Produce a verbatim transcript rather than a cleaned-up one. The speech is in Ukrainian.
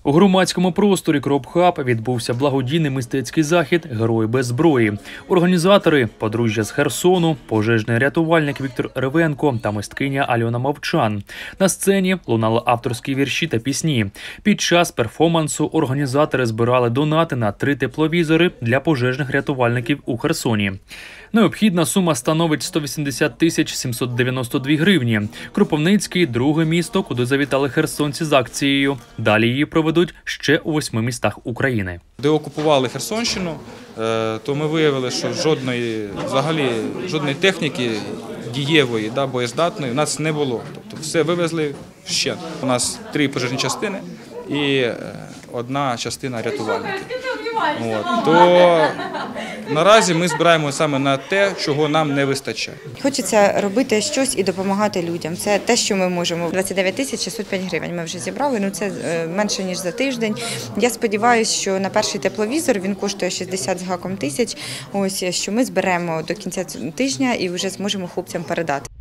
У громадському просторі Кропхаб відбувся благодійний мистецький захід «Герої без зброї». Організатори – подружжя з Херсону, пожежний рятувальник Віктор Ревенко та мисткиня Альона Мовчан. На сцені лунали авторські вірші та пісні. Під час перформансу організатори збирали донати на три тепловізори для пожежних рятувальників у Херсоні. Необхідна сума становить сто вісімдесят тисяч сімсот дев'яносто дві гривні. Кропивницький – друге місто, куди завітали херсонці з акцією. Далі її проведуть ще у восьми містах України. Де окупували Херсонщину, то ми виявили, що жодної, взагалі, жодної техніки дієвої, да, боєздатної у нас не було. Тобто все вивезли ще. У нас три пожежні частини і одна частина рятувальників. От. То наразі ми збираємо саме на те, чого нам не вистачає. Хочеться робити щось і допомагати людям. Це те, що ми можемо. двадцять дев'ять тисяч шістсот п'ять гривень ми вже зібрали, ну це менше, ніж за тиждень. Я сподіваюся, що на перший тепловізор, він коштує шістдесят з гаком тисяч, ось, що ми зберемо до кінця тижня і вже зможемо хлопцям передати.